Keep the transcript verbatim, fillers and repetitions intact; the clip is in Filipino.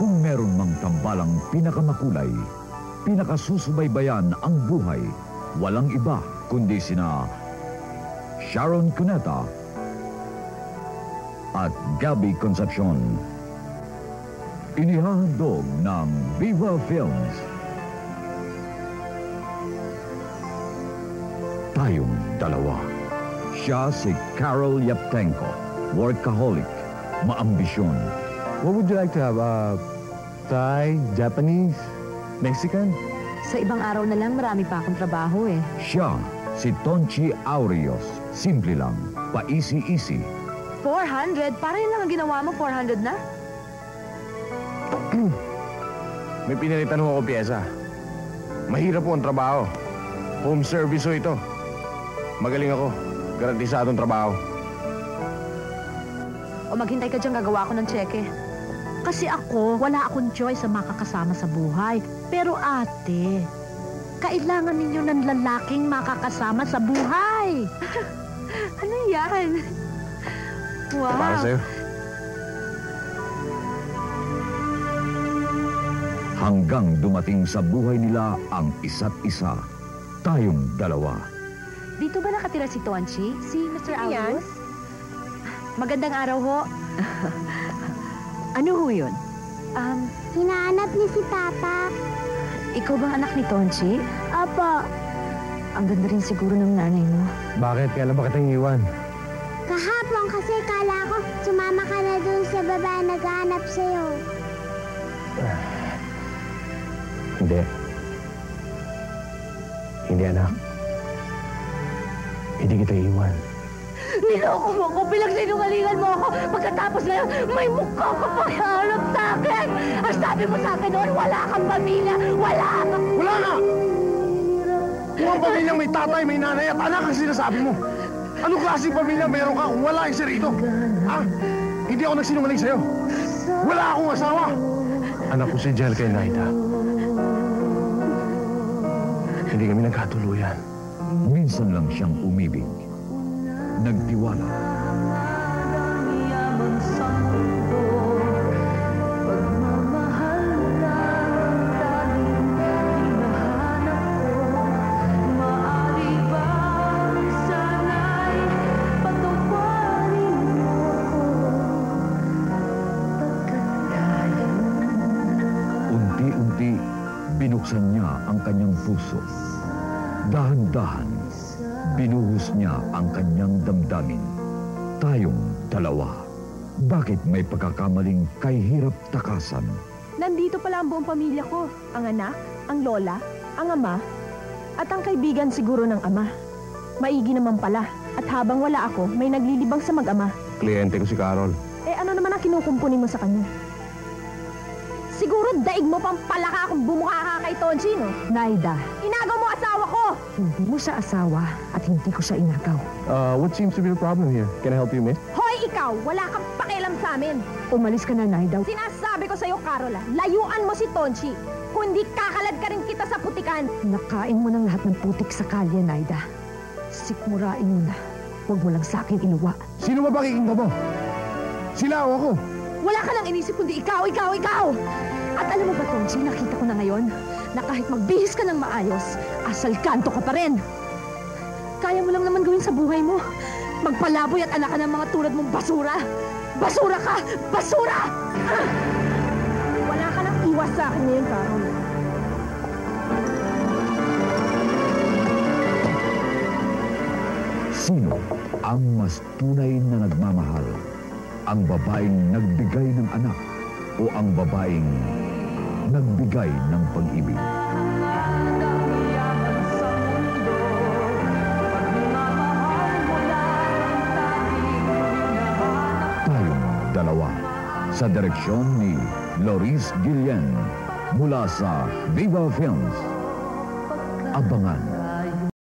Kung meron mang tambalang pinakamakulay, pinakasusubaybayan ang buhay, walang iba kundi sina Sharon Cuneta at Gabby Concepcion. Inihahandog ng Viva Films. Tayong dalawa. Siya si Carol Yaptenko, workaholic, maambisyon. What would you like to have? Uh, Thai, Japanese, Mexican? Sa ibang araw na lang, marami pa akong trabaho eh. Siya, si Tonchi Aurios. Simple lang, pa-easy-easy. four hundred? Para yun lang ang ginawa mo, four hundred na? May pinalitan ho ako piyesa. Mahirap po ang trabaho. Home service ho ito. Magaling ako. Garantisadong trabaho. O maghintay ka dyan, gagawa ko ng tseke. Kasi ako, wala akong choice sa makakasama sa buhay. Pero ate, kailangan ninyo ng lalaking makakasama sa buhay. Ano yan? Wow. Para sa'yo. Hanggang dumating sa buhay nila ang isa't isa. Tayong dalawa. Dito ba nakatira si Tonchi? Si Mister Yan. August? Magandang araw ho. Ano ho yun? Um, Hinahanap niya si Papa. ikaw bang anak ni Tonchi? Opo. Ang ganda rin siguro ng nanay mo. Bakit? Kailan ba kitang iwan? Kahapon kasi kala ko sumama ka na dun sa baba naghahanap sa'yo. Hindi. Hindi, anak. Hindi kita iwan. Niloko mo ko, pinagsinungalingan mo ako. Pagkatapos na yun, may mukha ka pa iharap sa akin. Ang sabi mo sa akin noon, wala kang pamilya, wala kang... Wala na! Kung ang pamilyang may tatay, may nanay at anak ang sinasabi mo. Anong klaseng pamilya meron ka kung wala yung si Rito? Ha? Hindi ako nagsinungaling sa'yo. Wala akong asawa. Anak ko si Jel kay Naida. Hindi kami nagkatuluyan. Minsan lang siyang umibig. Nagtiwala. Unti-unti, binuksan niya ang kanyang puso. Dahan-dahan, binuhos niya ang kanyang damdamin. Tayong dalawa. Bakit may pagkakamaling kay hirap takasan? Nandito pala ang buong pamilya ko. Ang anak, ang lola, ang ama, at ang kaibigan siguro ng ama. Maigi naman pala. At habang wala ako, may naglilibang sa mag-ama. Kliyente ko si Carol. Eh ano naman ang kinukumpunin mo sa kanya? Siguro daig mo pang palaka kung bumukha ka kay Tonchi, no? Naida, Inagaw mo asawa ko! hindi mo siya asawa at hindi ko siya inagaw. Uh, what seems to be the problem here? Can I help you, miss? Hoy, ikaw! Wala kang pakialam sa amin! Umalis ka na, Naida. Sinasabi ko sa'yo, Carola, layuan mo si Tonchi. Kundi kakalad ka rin kita sa putikan. Nakain mo ng lahat ng putik sa kalye, Naida. Sikmurain mo na. Huwag mo lang sa akin iluwa. Sino ba pakikinggan mo? Sila o ako? Wala ka nang inisip kundi ikaw, ikaw, ikaw! At alam mo ba, Tonchi, nakita ko na ngayon na kahit magbihis ka ng maayos, asal kanto ka pa rin. Kaya mo lang naman gawin sa buhay mo. Magpalaboy at anak ka ng mga tulad mong basura. Basura ka! Basura! Ah! Wala ka nang iwas sa akin ngayon, Carol. Sino ang mas tunay na nagmamahal? Ang babaeng nagbigay ng anak o ang babaeng nagbigay ng pag-ibig? Tayong dalawa. Sa direksyon ni Loris Guillen. Mula sa Viva Films. Abangan